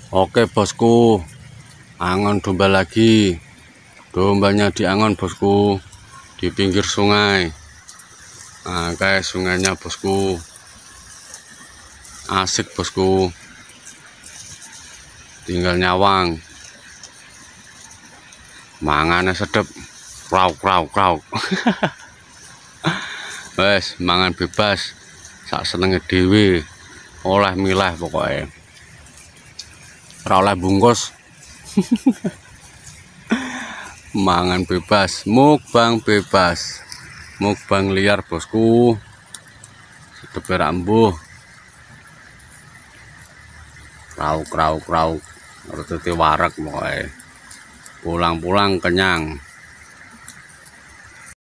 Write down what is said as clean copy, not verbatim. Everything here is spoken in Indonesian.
Oke bosku, angon domba lagi. Dombanya diangon bosku, di pinggir sungai. Nah guys, sungainya bosku, asik bosku, tinggal nyawang, mangannya sedep, krauk krauk krauk. Wes mangan bebas, sak senenge dewe, oleh milah pokoknya, ora oleh bungkus. Mangan bebas, mukbang bebas, mukbang liar bosku, sedep rambuh, krauk krauk krauk, harus warak pokoknya, pulang-pulang kenyang.